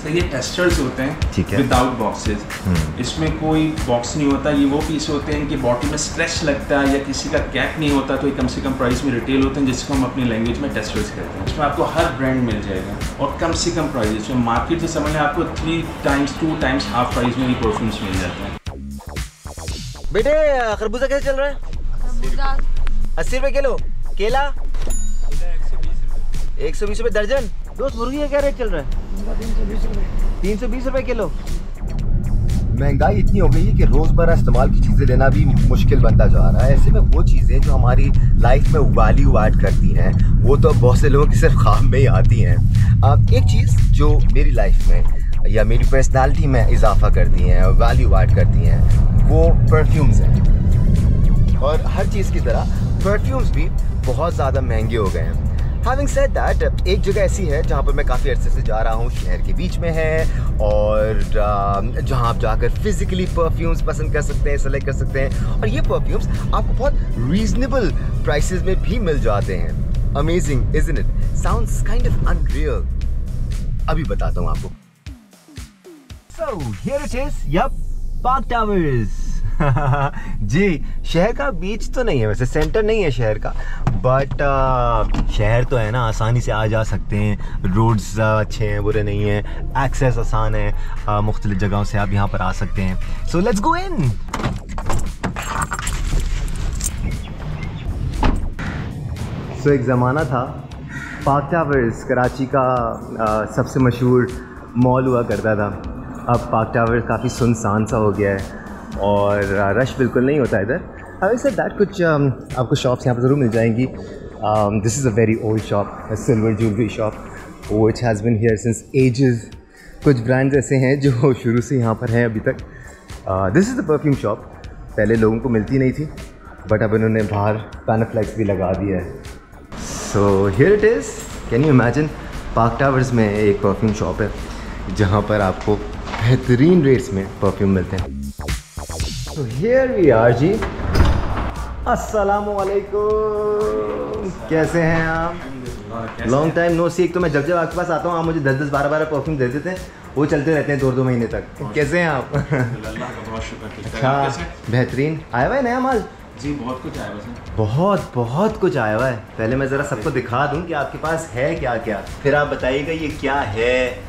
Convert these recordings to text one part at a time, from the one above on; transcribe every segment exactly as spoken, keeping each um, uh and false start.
Sir ये testers होते हैं, ठीक है, विदाउट बॉक्सेस। इसमें कोई बॉक्स नहीं होता। ये वो पीस होते हैं कि बॉटल में स्क्रैच लगता है या किसी का कैप नहीं होता, तो ये कम से कम प्राइस में रिटेल होते हैं, जिसको हम अपनी लैंग्वेज में टेस्टर्स कहते हैं। इसमें आपको हर ब्रांड मिल जाएगा और कम से कम प्राइस में, मार्केट से समझ लें आपको three times two times half price में ये परफ्यूम्स मिल जाते हैं। बेटे खरबूजा कैसे चल रहा है? खरबूजा अस्सी रुपए किलो, केला एक सौ बीस रुपए दर्जन। दोस्त मुर्गी का क्या रेट चल रहा है? तीन सौ बीस रुपए किलो। महंगाई इतनी हो गई है कि रोजमर्रा इस्तेमाल की चीजें लेना भी मुश्किल बनता जा रहा है। ऐसे में वो चीजें जो हमारी लाइफ में वैल्यू ऐड करती हैं, वो तो बहुत से लोगों की सिर्फ ख्वाब में ही आती हैं। अब एक चीज जो मेरी लाइफ में या मेरी पर्सनालिटी में इजाफा करती हैं, वैल्यू ऐड करती हैं, वो परफ्यूम्स हैं। और हर चीज की तरह परफ्यूम्स भी बहुत ज्यादा महंगे हो गए हैं। Having said that, एक जगह ऐसी है जहाँ पर मैं काफ़ी अरसे से जा रहा हूँ, शहर के बीच में है, और जहाँ आप जाकर फिजिकली परफ्यूम्स पसंद कर सकते हैं, सेलेक्ट कर सकते हैं, और ये परफ्यूम्स आपको बहुत रीजनेबल प्राइसेस में भी मिल जाते हैं। Amazing isn't it? Sounds kind of unreal. अभी बताता हूँ आपको। So here it is, yup, Park Towers. जी, शहर का बीच तो नहीं है, वैसे सेंटर नहीं है शहर का, बट uh, शहर तो है ना, आसानी से आ जा सकते हैं। रोड्स uh, अच्छे हैं, बुरे नहीं हैं, एक्सेस आसान है, uh, मुख्तलिफ जगहों से आप यहाँ पर आ सकते हैं। सो लेट्स गो इन। सो एक ज़माना था, पार्क टावर्स कराची का uh, सबसे मशहूर मॉल हुआ करता था। अब पार्क टावर्स काफ़ी सुनसान सा हो गया है और रश बिल्कुल नहीं होता इधर। आई सेड दैट कुछ um, आपको शॉप्स यहाँ पर ज़रूर मिल जाएंगी। This is a very old shop, silver jewellery shop which has been here since ages. कुछ ब्रांड्स ऐसे हैं जो शुरू से यहाँ पर हैं अभी तक। This is the perfume shop. पहले लोगों को मिलती नहीं थी, बट अब इन्होंने बाहर पैनाफ्लेक्स भी लगा दिया है। So here it is. Can you imagine, Park Towers में एक परफ्यूम शॉप है जहाँ पर आपको बेहतरीन रेट्स में परफ्यूम मिलते हैं। तो हियर वी आर जी। अस्सलामु अलैकुम, कैसे हैं आप? Long time no see. एक तो मैं जब जब आपके पास आता हूँ आप मुझे दस दस बारह बारह परफ्यूम दे देते हैं, वो चलते रहते हैं दो दो महीने तक। कैसे हैं आप? अल्लाह का बहुत शुक्र। अच्छा, बेहतरीन। आया हुआ है नया माल? जी बहुत कुछ आया हुआ है, बहुत बहुत कुछ आया हुआ है। पहले मैं ज़रा सबको दिखा दूँ कि आपके पास है क्या क्या, फिर आप बताइएगा ये क्या है।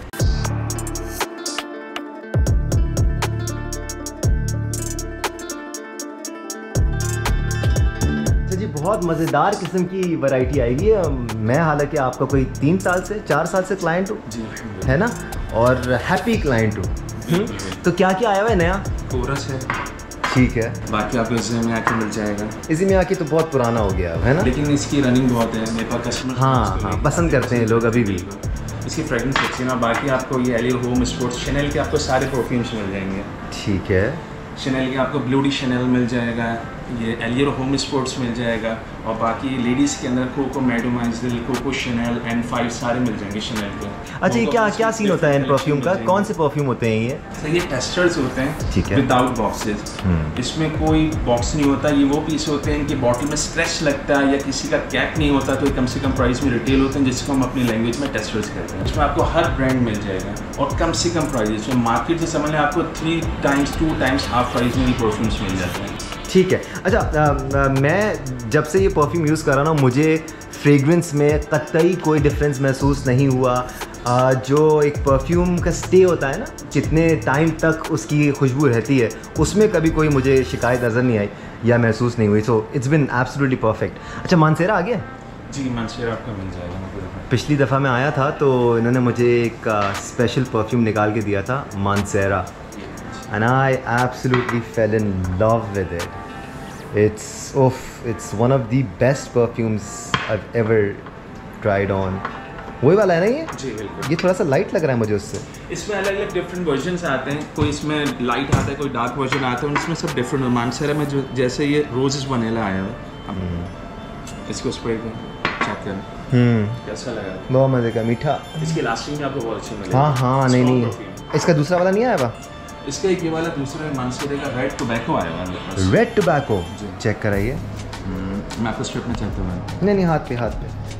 बहुत मज़ेदार किस्म की वैरायटी आएगी। मैं हालांकि आपका कोई तीन साल से चार साल से क्लाइंट हूँ, है ना, और हैप्पी क्लाइंट हूँ। तो क्या क्या आया हुआ है नया? कोरस है, ठीक है। बाकी आपको इसी में आके मिल जाएगा। इसी में आके तो बहुत पुराना हो गया है ना, लेकिन इसकी रनिंग बहुत है, मेरे पास कस्टमर हाँ हाँ पसंद करते हैं लोग अभी भी। इसकी फ्रेगरेंस अच्छी है ना। बाकी आपको ये एलियर होम स्पोर्ट्स शनेल के आपको सारे परफ्यूम्स मिल जाएंगे। ठीक है, शनेल के आपको ब्लूडी शनेल मिल जाएगा, ये एलियर होम स्पोर्ट्स मिल जाएगा, और बाकी लेडीज़ के अंदर Coco Mademoiselle, Coco Chanel and five सारे मिल जाएंगे शनेल के। अच्छा, ये क्या क्या सीन होता है इन परफ्यूम का? कौन से परफ्यूम होते हैं ये? सर ये टेस्टर्स होते हैं, ठीक है, विदाउट बॉक्सेस। इसमें कोई बॉक्स नहीं होता। ये वो पीस होते हैं कि बॉटल में स्क्रैच लगता है या किसी का कैप नहीं होता, तो ये कम से कम प्राइस में रिटेल होते हैं, जिसको हम अपनी लैंग्वेज में टेस्टर्स कहते हैं। इसमें आपको हर ब्रांड मिल जाएगा और कम से कम प्राइस में, मार्केट से समझ लें आपको three times two times half price में ये परफ्यूम्स मिल जाते हैं। ठीक है। अच्छा, आ, आ, मैं जब से ये परफ्यूम यूज़ कर रहा हूँ मुझे फ्रेगरेंस में कतई कोई डिफरेंस महसूस नहीं हुआ। आ, जो एक परफ्यूम का स्टे होता है ना, जितने टाइम तक उसकी खुशबू रहती है, उसमें कभी कोई मुझे शिकायत नज़र नहीं आई या महसूस नहीं हुई। So it's been absolutely perfect. अच्छा, मानसेरा आ गया? जी मानसेरा आपका मिल जाएगा। पिछली दफ़ा मैं आया था तो इन्होंने मुझे एक स्पेशल परफ्यूम निकाल के दिया था, Mansehra, and I absolutely fell in love with it. It's oof, it's one of the best perfumes I've ever tried on. वही वाला है ना ये? जी बिल्कुल। ये थोड़ा सा लाइट लग रहा है मुझे उससे। इसमें अलग अलग डिफरेंट वर्जन्स आते हैं, कोई इसमें लाइट आता है, कोई डार्क वर्जन आता है, और इसमें सब डिफरेंट। मानसेरा में जो जैसे ये रोजेस वनीला आया है, इसको स्प्रे चेक करें कैसा लगा। बहुत मज़े का, मीठा। इसकी लास्टिंग भी आपको बहुत अच्छी मिलेगी। हाँ हाँ, नहीं नहीं, इसका दूसरा वाला नहीं आया हुआ? इसका एक ये वाला दूसरा मानसेरा का रेड टोबैको आया हुआ है। रेड टोबैको चेक कराइए। मैं आपको स्ट्रिप में चलता हूँ। नहीं नहीं, हाथ पे हाथ पे।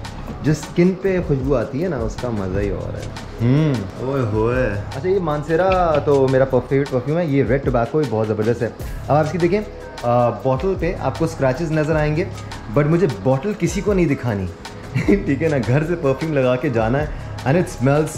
जो स्किन पे खुशबू आती है ना, उसका मज़ा ही और है। हम्म ओए होए। अच्छा, ये मानसेरा तो मेरा फेवरेट परफ्यूम है। ये रेड टोबैको भी बहुत ज़बरदस्त है। अब आप इसकी देखें, बॉटल पे आपको स्क्रैचेस नज़र आएंगे, बट मुझे बॉटल किसी को नहीं दिखानी ठीक है ना, घर से परफ्यूम लगा के जाना है। And it smells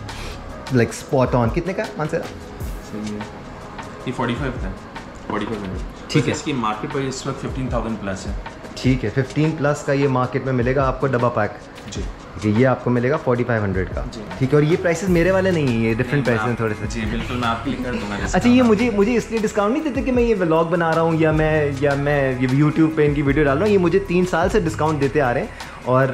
like spot on. कितने का मानसेरा? सही है, ये फोर्टी फाइव का फोर्टी फाइव हंड्रेड। ठीक है, इसकी मार्केट प्राइस इस वक्त फिफ्टीन थाउजेंड प्लस है। ठीक है, फिफ्टीन प्लस का ये मार्केट में मिलेगा आपको डब्बा पैक जी। ठीक है, ये आपको मिलेगा फोर्टी फाइव हंड्रेड का। ठीक है, और ये प्राइसेस मेरे वाले नहीं है, ये डिफरेंट प्राइस हैं थोड़े से। जी बिल्कुल, मैं आपके लिए कर दूंगा। अच्छा, ये मुझे मुझे इसलिए डिस्काउंट नहीं देते कि मैं ये व्लॉग बना रहा हूँ या मैं या मैं ये यूट्यूब पे इनकी वीडियो डाल रहा हूँ। ये मुझे तीन साल से डिस्काउंट देते आ रहे हैं, और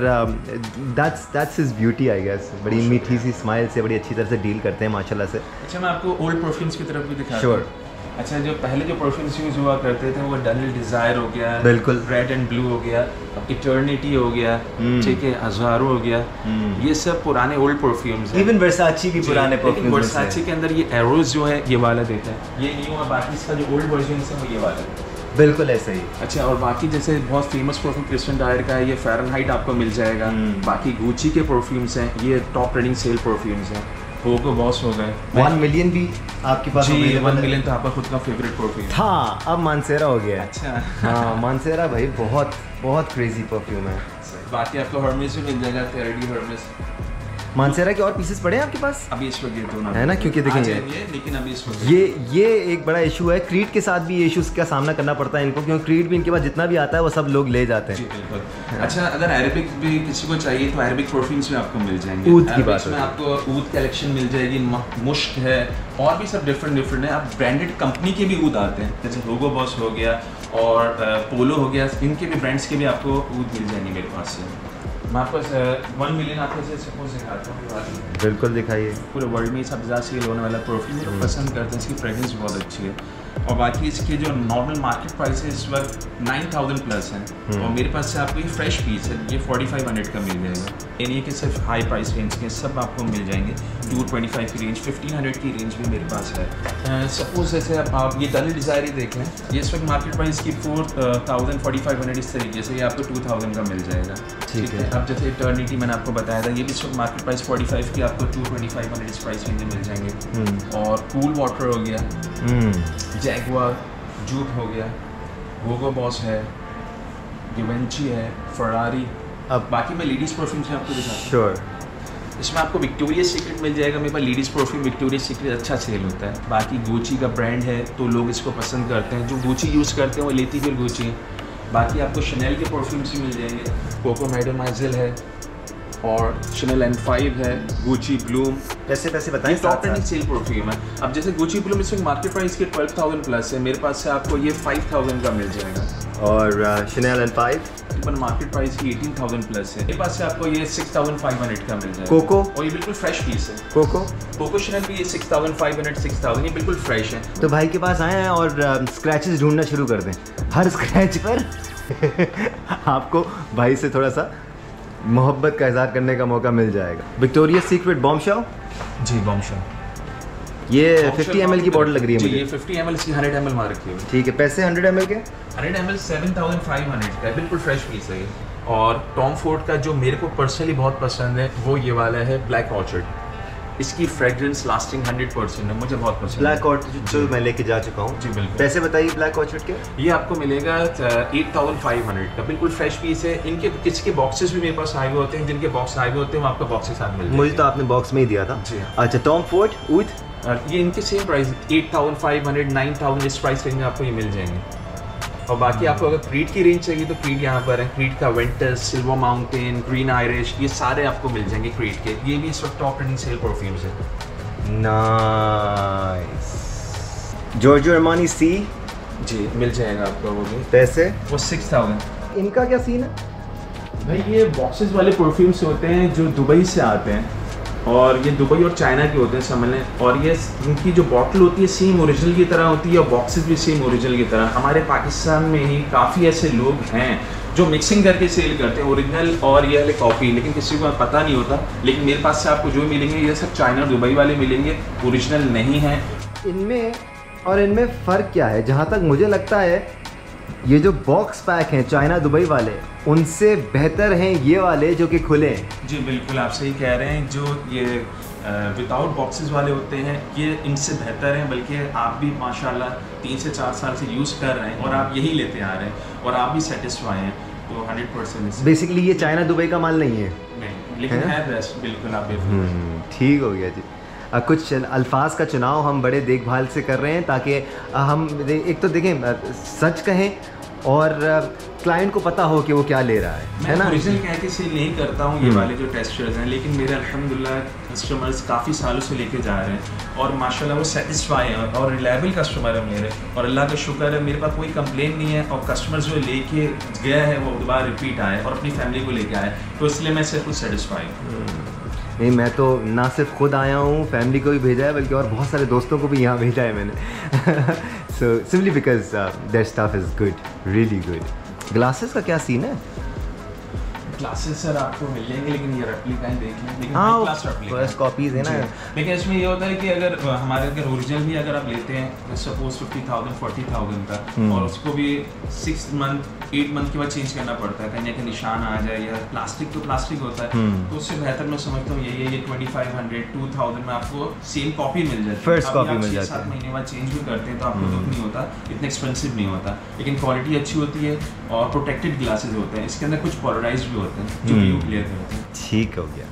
that's that's his beauty I guess. बड़ी मीठी सी स्माइल से बड़ी अच्छी तरह से डील करते हैं माशाल्लाह से। अच्छा, मैं आपको ओल्ड परफ्यूम्स की तरफ भी दिखा। श्योर। अच्छा, जो पहले जो परफ्यूम्स यूज़ हुआ करते थे वो डनियल डिज़ायर हो गया, बिल्कुल, रेड एंड ब्लू हो गया, इटर्निटी हो गया, ठीक है, हज़ारों हो गया, ये सब पुराने ओल्ड परफ्यूम्स हैं। इवन वर्साची भी पुराने परफ्यूम्स हैं। वर्साची के अंदर ये एरोज जो है ये वाला देता है, ये न्यू है। बाकी इसका जो ओल्ड वर्जन है वो ये वाला है। बिल्कुल ऐसा ही। अच्छा, और बाकी जैसे बहुत फेमस परफ्यूम क्रिस्टियन डायर का है, ये फ़ारेनहाइट आपको मिल जाएगा। बाकी गुची के परफ्यूम्स हैं, ये टॉप ट्रेंडिंग सेल परफ्यूम्स हैं। होगो बॉस हो गए। वन मिलियन भी आपके पास? जी, वन मिलियन तो आपका खुद का फेवरेट परफ्यूम था, अब मानसेरा हो गया। अच्छा हाँ, मानसेरा भाई बहुत बहुत क्रेजी परफ्यूम है। बाकी आपको हर्मेस भी मिल जाएगा, थेरेडी हर्मेस। मानसेरा के और पीसेस पड़े हैं आपके पास? अभी इस वक्त ये दोनों है ना, क्योंकि देखेंगे ये, लेकिन अभी इस वक्त ये ये एक बड़ा इशू है। क्रीड के साथ भी ये इशूज़ का सामना करना पड़ता है इनको, क्योंकि क्रीड भी इनके पास जितना भी आता है वो सब लोग ले जाते हैं। जी बिल्कुल। अच्छा, अगर अरेबिक भी किसी को चाहिए तो अरेबिक परफ्यूम्स भी आपको मिल जाएंगे। ऊद की बात में आपको ऊद कलेक्शन मिल जाएगी, मुश्क है, और भी सब डिफरेंट डिफरेंट है। आप ब्रांडेड कंपनी के भी ऊद आते हैं, जैसे होगो बॉस हो गया और पोलो हो गया, इनके भी ब्रांड्स के भी आपको ऊद मिल जाएंगे मेरे पास से। मैं आपको वन मिलियन आपको से सपोज दिखाता हूँ। बिल्कुल दिखाइए। पूरे वर्ल्ड में सबसे ज़्यादा सेल होने वाला परफ्यूम लोग पसंद करते हैं, इसकी फ्रेगरेंस बहुत अच्छी है। और बाकी इसकी जो नॉर्मल मार्केट प्राइस है इस वक्त नाइन थाउजेंड प्लस है, और मेरे पास से आपको ये फ्रेश पीस है, ये फोर्टी फाइव हंड्रेड का मिल जाएगा। यानी कि सिर्फ हाई प्राइस रेंज के सब आपको मिल जाएंगे। टू ट्वेंटी फाइव की रेंज, फिफ्टीन हंड्रेड की रेंज भी मेरे पास है। सपोज जैसे आप ये डनियल डिज़ायर ही देख लें, ये इस वक्त मार्केट प्राइस की four thousand forty five hundred इस तरीके से, ये आपको टू थाउजेंड का मिल जाएगा। ठीक है। अब जैसे इटर्निटी मैंने आपको बताया था, ये भी इस वक्त मार्केट प्राइस फोर्टी फाइव की आपको टू ट्वेंटी फाइव हंड्रेड इस प्राइस रेंज में मिल जाएंगे। और कूल वाटर हो गया, जैगुआर, जूट हो गया, होगो बॉस है, गिवेंची है, फरारी। अब बाकी मैं लेडीज़ परफ्यूम से आपको दिखाता हूँ। श्योर। इसमें आपको विक्टोरिया सीक्रेट मिल जाएगा। मेरे पास लेडीज़ परफ्यूम विक्टोरिया सीक्रेट अच्छा सेल होता है। बाकी गुची का ब्रांड है तो लोग इसको पसंद करते हैं, जो गुची यूज़ करते हैं वो लेती फिर गुची है। बाकी आपको शनेल के परफ्यूम्स भी मिल जाएंगे, कोको मैडमाइजल है और शनेल एन फाइव है, गुची ब्लूम। पैसे पैसे बताएं। टॉप ट्रेंडिंग सेल परफ्यूम है। अब जैसे गुची ब्लूम इस मार्केट प्राइस के ट्वेल्व थाउजेंड प्लस है, मेरे पास से आपको ये फाइव थाउजेंड का मिल जाएगा। और शनेल एन फाइव तकरीबन मार्केट प्राइस की एटीन थाउजेंड प्लस है, मेरे पास से आपको ये सिक्स थाउजेंड फाइव हंड्रेड का मिल जाएगा। कोको, और ये बिल्कुल फ्रेश पीस है। कोको कोको शनेल भी ये six thousand five hundred six thousand, ये बिल्कुल फ्रेश है। तो भाई के पास आए हैं और स्क्रैचेस ढूंढना शुरू कर दें। हर स्क्रैच पर आपको भाई से थोड़ा सा मोहब्बत का इजहार करने का मौका मिल जाएगा। Victoria Secret Bombshell. जी बॉम्बशेल, ये फिफ्टी एम एल की बॉटल लग रही है मुझे। ये फिफ्टी एम एल इसकी हंड्रेड एम एल मार रखी है। ठीक है, पैसे हंड्रेड एम एल के? Hundred M L seven thousand five hundred का है, बिल्कुल फ्रेश पीस है ये। और टॉम फोर्ड का जो मेरे को पर्सनली बहुत पसंद है वो ये वाला है ब्लैक ऑर्चर्ड। इसकी फ्रेग्रेंस लास्टिंग हंड्रेड परसेंट है, मुझे बहुत पसंद है। ब्लैक ऑर्चर्ड जो मैं लेके जा चुका हूँ। जी बिल्कुल। पैसे बताइए ब्लैक ऑर्चर्ड के? ये आपको मिलेगा एट थाउजेंड फाइव हंड्रेड का, बिल्कुल फ्रेश पीस है। इनके इसके बॉक्सेस भी मेरे पास आए हुए होते हैं, जिनके बॉक्स आए हुए होते हैं वो आपको बॉक्स के साथ मिल जाएंगे। मुझे तो आपने बॉक्स में ही दिया था। जी। अच्छा, टॉम फोर्ड ऊद, ये इनके same price eight thousand five hundred nine thousand इस प्राइस रेंज में आपको ये मिल जाएंगे। और बाकी आपको अगर क्रीड की रेंज चाहिए तो क्रीड यहाँ पर है। क्रीड का Ventus, Silver Mountain, Green Irish, ये सारे आपको मिल जाएंगे क्रीड के। ये भी इस वक्त टॉप ट्रेंडिंग सेल परफ्यूम्स है। नाइस। Giorgio Armani Si. जी मिल जाएगा आपको। वो भी पैसे? वो सिक्स थाउजेंड। इनका क्या सीन है भाई? ये बॉक्सेस वाले परफ्यूम्स होते हैं जो दुबई से आते हैं, और ये दुबई और चाइना के होते हैं समझ लें। और ये इनकी जो बॉटल होती है सेम ओरिजिनल की तरह होती है, और बॉक्सेस भी सेम ओरिजिनल की तरह। हमारे पाकिस्तान में ही काफ़ी ऐसे लोग हैं जो मिक्सिंग करके सेल करते हैं ओरिजिनल और ये वाले कॉपी, लेकिन किसी को पता नहीं होता। लेकिन मेरे पास से आपको जो मिलेंगे ये सब चाइना और दुबई वाले मिलेंगे, ओरिजिनल नहीं है। इनमें और इनमें फ़र्क क्या है? जहाँ तक मुझे लगता है ये जो बॉक्स पैक हैं चाइना दुबई वाले, उनसे बेहतर हैं ये वाले जो कि खुले हैं। जी बिल्कुल, आप सही कह रहे हैं। जो ये विदाउट बॉक्सेस वाले होते हैं ये इनसे बेहतर हैं, बल्कि आप भी माशाल्लाह तीन से चार साल से यूज़ कर रहे हैं और आप यही लेते आ रहे हैं और आप भी सेटिस्फाई हैं, तो हंड्रेड परसेंट। बेसिकली ये चाइना दुबई का माल नहीं है, नहीं, लेकिन है, है बेस्ट, बिल्कुल आप ठीक हो गया जी। आ, कुछ अल्फाज का चुनाव हम बड़े देखभाल से कर रहे हैं ताकि हम एक तो देखें सच कहें और क्लाइंट को पता हो कि वो क्या ले रहा है, है ना। ओरिजिनल कह के सेल नहीं करता हूँ ये वाले जो टेस्टर्स हैं, लेकिन मेरे अल्हम्दुलिल्लाह कस्टमर्स काफ़ी सालों से लेके जा रहे हैं और माशाल्लाह वो सेटिस्फाई हैं और रिलायबल कस्टमर है मेरे, और अल्लाह का शुक्र है मेरे पास कोई कंप्लेन नहीं है और कस्टमर जो लेके गया है वो दोबारा रिपीट आए और अपनी फैमिली को लेके आए, तो इसलिए मैं सिर्फ खुद सेटिस्फाई हूँ। नहीं, मैं तो ना सिर्फ खुद आया हूँ, फैमिली को भी भेजा है, बल्कि और बहुत सारे दोस्तों को भी यहाँ भेजा है मैंने। So simply because their stuff is good, really good. Glasses का क्या सीन है? ग्लासेस सर आपको मिल जाएंगे, लेकिन ये रेप्लिका ही देख लें, लेकिन हाँ क्लास रेप्लिका फर्स्ट कॉपीज़ है ना। लेकिन इसमें ये होता है कि अगर हमारे अगर ओरिजिनल भी अगर आप लेते हैं suppose fifty thousand forty thousand का, और उसको भी सिक्स मंथ एट मंथ के बाद चेंज करना पड़ता है, कहीं ना कहीं निशान आ जाए या प्लास्टिक तो प्लास्टिक होता है, तो उससे बेहतर मैं समझता हूँ यही है, ये twenty five hundred two thousand में आपको सेम कॉपी मिल जाती है। फर्स्ट कॉपी मिल जाती है, सात महीने बाद चेंज भी करते हैं तो आपको दुख नहीं होता, इतना एक्सपेंसिव नहीं होता, लेकिन क्वालिटी अच्छी होती है और प्रोटेक्टेड ग्लासेस होते हैं, इसके अंदर कुछ पोलराइज्ड भी होते हैं जो व्यू क्लियर करते हैं। ठीक हो गया।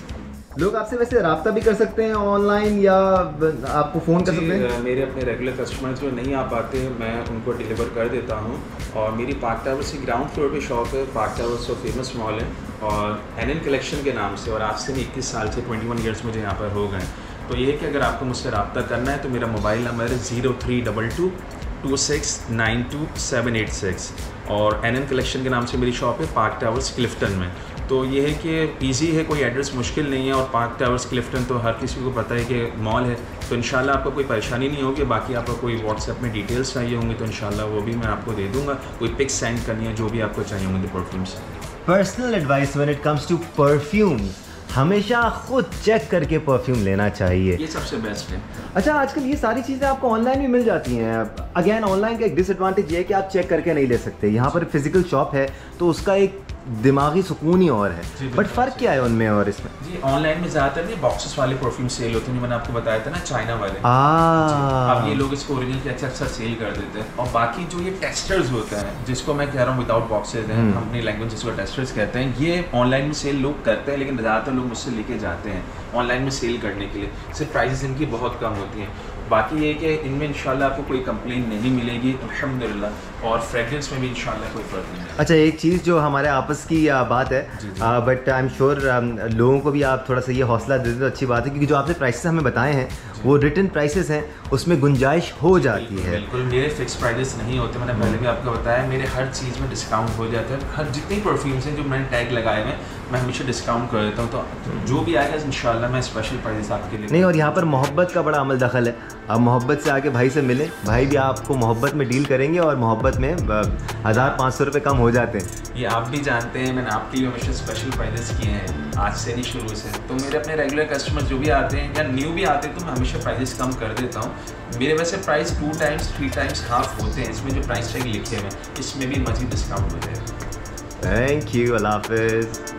लोग आपसे वैसे रब्ता भी कर सकते हैं ऑनलाइन या आपको फ़ोन कर सकते हैं? मेरे अपने रेगुलर कस्टमर जो नहीं आ पाते मैं उनको डिलीवर कर देता हूँ, और मेरी पार्क टावर्स की ग्राउंड फ्लोर पे शॉप है। पार्क टावर्स तो फेमस मॉल है और एन एन कलेक्शन के नाम से, और आज से इक्कीस साल से ट्वेंटी वन ईयर्स मुझे यहाँ पर हो गए। तो ये है कि अगर आपको मुझसे रब्ता करना है तो मेरा मोबाइल नंबर है zero three double two two six nine two seven eight six, और एन एन कलेक्शन के नाम से मेरी शॉप है पार्क टावर्स क्लिफ्टन में। तो ये है कि इजी है, कोई एड्रेस मुश्किल नहीं है, और पार्क टावर्स क्लिफ्टन तो हर किसी को पता है कि मॉल है, तो इंशाल्लाह आपको कोई परेशानी नहीं होगी। बाकी आपको कोई व्हाट्सएप में डिटेल्स चाहिए होंगी तो इंशाल्लाह वो भी मैं आपको दे दूँगा, कोई पिक्स सेंड करनी है जो भी आपको चाहिए होंगे perfumes. Personal advice when it comes to perfume, हमेशा खुद चेक करके परफ्यूम लेना चाहिए, ये सबसे बेस्ट है। अच्छा, आजकल ये सारी चीज़ें आपको ऑनलाइन भी मिल जाती हैं। अगेन ऑनलाइन का एक डिसएडवांटेज ये है कि आप चेक करके नहीं ले सकते, यहाँ पर फिजिकल शॉप है तो उसका एक दिमागी सुकून ही और है। बट फ़र्क क्या है उनमें और इसमें? जी ऑनलाइन में ज़्यादातर नहीं बॉक्सेस वाले परफ्यूम सेल होते हैं, मैंने आपको बताया था ना चाइना वाले। अब ये लोग इसको ओरिजिनल के अच्छा अच्छा सेल कर देते हैं, और बाकी जो ये टेस्टर्स होता है जिसको मैं कह रहा हूँ विदाउट बॉक्सेस हैं, अपनी लैंग्वेज जिसको टेस्टर्स कहते हैं, ये ऑनलाइन में सेल लोग करते हैं, लेकिन ज़्यादातर लोग मुझसे लेके जाते हैं ऑनलाइन में सेल करने के लिए। सिर्फ प्राइसेस इनकी बहुत कम होती हैं। बाकी ये कि इनमें इंशाल्लाह आपको कोई कंप्लेन नहीं मिलेगी अल्हम्दुलिल्लाह, और फ्रेग्रेंस में भी इंशाल्लाह कोई फर्क नहीं है। अच्छा, एक चीज़ जो हमारे आपस की बात है, बट आई एम श्योर लोगों को भी आप थोड़ा सा ये हौसला दे दें तो अच्छी बात है, क्योंकि जो आपने प्राइसेस हमें बताए हैं वो रिटन प्राइसेस हैं, उसमें गुंजाइश हो जाती है। बिल्कुल, मेरे फिक्स प्राइसेस नहीं होते, मैंने पहले भी आपको बताया, मेरे हर चीज़ में डिस्काउंट हो जाता है। हर जितनी परफ्यूम्स हैं जो मैंने टैग लगाए हैं मैं हमेशा डिस्काउंट कर देता हूँ, तो जो भी आएगा इंशाल्लाह मैं स्पेशल प्राइसेस आपके लिए। नहीं, और यहाँ पर मोहब्बत का बड़ा अमल दखल है। आप मोहब्बत से आके भाई से मिलें, भाई भी आपको मोहब्बत में डील करेंगे, और मोहब्बत में हज़ार पाँच सौ रुपये कम हो जाते हैं। ये आप भी जानते हैं, मैंने आपके लिए हमेशा स्पेशल प्राइजेस किए हैं, आज से नहीं शुरू से। तो मेरे अपने रेगुलर कस्टमर जो भी आते हैं या न्यू भी आते हैं तो मैं हमेशा प्राइजेस कम कर देता हूँ। मेरे वैसे price two times three times half होते हैं, इसमें जो प्राइस टैग लिखे हुए हैं इसमें भी मज़ीद डिस्काउंट हो जाएगा। थैंक यू, अल्लाह हाफ़िज़।